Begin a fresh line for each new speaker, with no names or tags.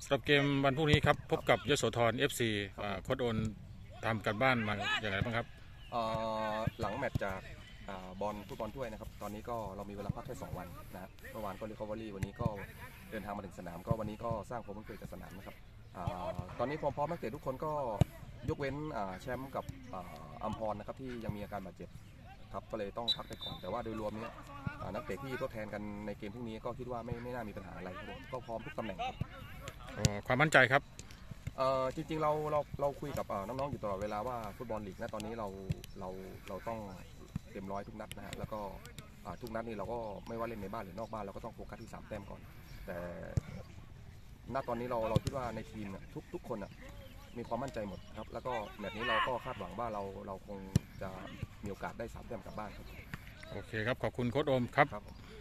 สำหรับเกมวันพรุ่งนี้ครับพบกับยโสธร FC โค้ชโอนทำการบ้านมาอย่างไรบ้างครับ
หลังแมตช์จากฟุตบอลถ้วยนะครับตอนนี้ก็เรามีเวลาพักแค่2 วันนะฮะเมื่อวานก็รีคอเวอรี่วันนี้ก็เดินทางมาถึงสนามก็วันนี้ก็สร้างความคุ้นเคยกับสนามนะครับตอนนี้ความพร้อมนักเตะทุกคนก็ยกเว้นแชมป์กับอัมพรนะครับที่ยังมีอาการบาดเจ็บครับก็เลยต้องพักไปก่อนแต่ว่าโดยรวมนี้นักเตะที่ทดแทนกันในเกมพรุ่งนี้ก็คิดว่าไม่น่ามีปัญหาอะไรครับก็พร้อมทุกตำแหน่งครับ
ความมั่นใจครับ
จริงๆเราคุยกับน้องๆอยู่ตลอดเวลาว่าฟุตบอลลีกนะตอนนี้เราต้องเต็มร้อยทุกนัดนะฮะแล้วก็ทุกนัดนี่เราก็ไม่ว่าเล่นในบ้านหรือนอกบ้านเราก็ต้องโฟกัสที่3 แต้มก่อนแต่ณตอนนี้เราคิดว่าในทีมทุกคนมีความมั่นใจหมดครับแล้วก็แมตช์นี้เราก็คาดหวังว่าเราคงจะมีโอกาสได้3 แต้มกลับบ้านครับ
โอเคครับขอบคุณโค้ชโอมครับ